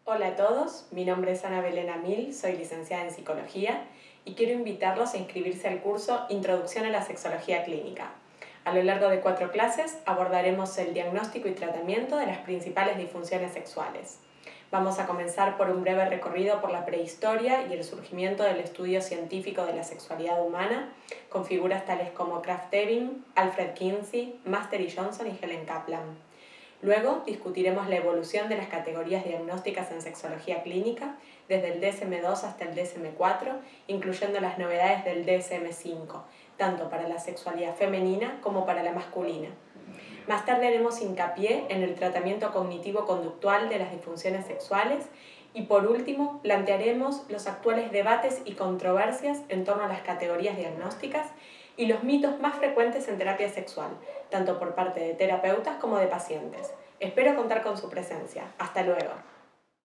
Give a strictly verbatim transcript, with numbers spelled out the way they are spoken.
Hola a todos, mi nombre es Ana Belén Amil, soy licenciada en Psicología y quiero invitarlos a inscribirse al curso Introducción a la Sexología Clínica. A lo largo de cuatro clases abordaremos el diagnóstico y tratamiento de las principales disfunciones sexuales. Vamos a comenzar por un breve recorrido por la prehistoria y el surgimiento del estudio científico de la sexualidad humana, con figuras tales como Krafft Ebing, Alfred Kinsey, Master y Johnson y Helen Kaplan. Luego discutiremos la evolución de las categorías diagnósticas en sexología clínica, desde el D S M dos hasta el D S M cuatro, incluyendo las novedades del D S M cinco, tanto para la sexualidad femenina como para la masculina. Más tarde haremos hincapié en el tratamiento cognitivo-conductual de las disfunciones sexuales y por último plantearemos los actuales debates y controversias en torno a las categorías diagnósticas y los mitos más frecuentes en terapia sexual, tanto por parte de terapeutas como de pacientes. Espero contar con su presencia. Hasta luego.